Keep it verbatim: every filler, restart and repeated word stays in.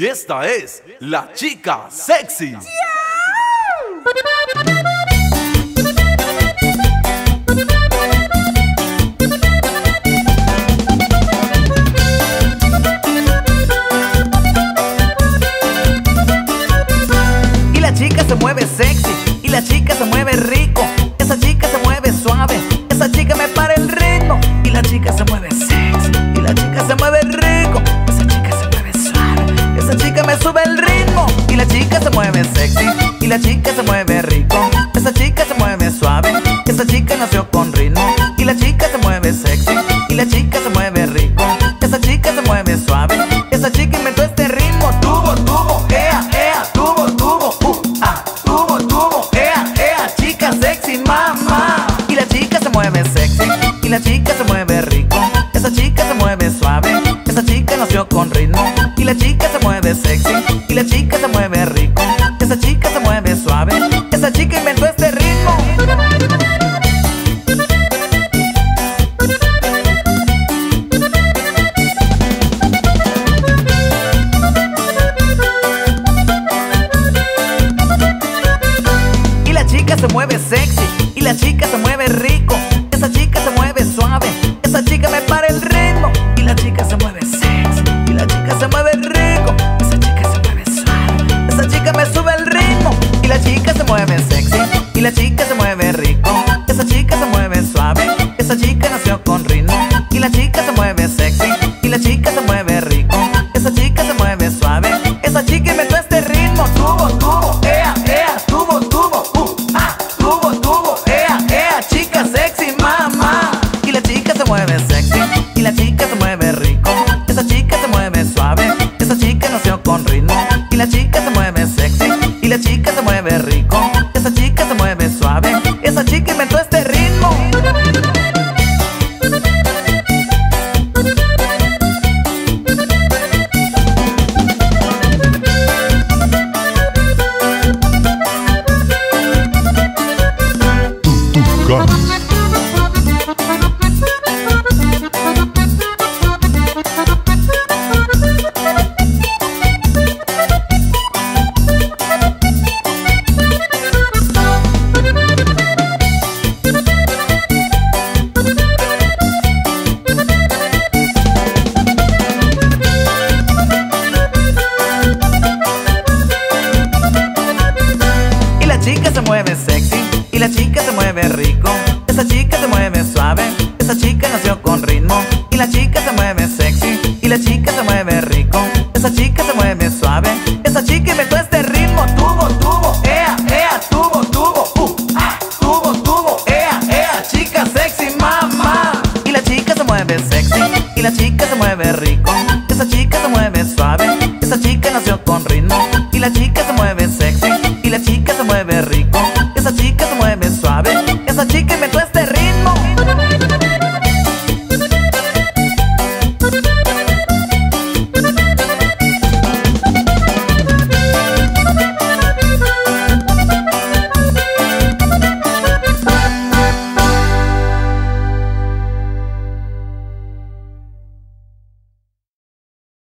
Y esta es la chica sexy. Y la chica se mueve sexy, y la chica se mueve rico. Esa chica se mueve suave, esa chica me para el ritmo. Y la chica se mueve sexy, y la chica se mueve rico. Esa chica se mueve suave, esa chica me sube el ritmo. Y la chica se mueve sexy, y la chica se mueve rico. Esa chica se mueve suave, esa chica nació con ritmo. Y la chica se mueve sexy, y la chica se mueve rico. Esa chica se mueve suave, esa chica inventó este ritmo. Tubo, tubo, ea, ea, tubo, tubo, uh, ah, tubo, tubo, ea, ea, chica sexy, mamá. Y la chica se mueve sexy, y la chica se mueve rico. Esa chica se mueve suave, esa chica nació con ritmo. Y la chica se mueve sexy, y la chica se mueve rico. Esa chica se mueve suave, esa chica inventó este ritmo. Y la chica se mueve sexy, y la chica se mueve rico. Esa chica se mueve suave, esa chica me para el ritmo. Y la chica se mueve sexy, y la chica se mueve rico. Esa chica se mueve suave, esa chica me sube el ritmo. Y la chica se mueve sexy, y la chica se mueve rico. Esa chica se mueve suave, esa chica nació con ritmo. Y la chica se mueve sexy, y la chica se mueve rico. Esa chica se mueve suave, esa chica inventó este ritmo. Tubo, tubo, ea, ea, tubo, tubo, uh, ah, tubo, tubo, ea, ea, chica sexy, mamá. Y la chica se mueve sexy, y la chica se mueve rico. Esa chica se mueve suave, esa chica nació con ritmo. Y la chica se mueve sexy, y la chica se mueve rico. Esa chica se mueve suave, esa chica inventó este ritmo. Y la chica se mueve sexy, y la chica se mueve rico. Esa chica se mueve suave, esa chica nació con ritmo. Y la chica se mueve sexy, y la chica se mueve rico. Esa chica se mueve suave, esa chica inventó este ritmo. Tubo, tubo, ea, ea, tubo, tubo, uh, ah, tubo, tubo, ea, ea, chica sexy, mamá. Y la chica se mueve sexy, y la chica se mueve rico. Esa chica se mueve suave, esa chica nació con ritmo. Y la chica se mueve sexy, y la chica se mueve rico.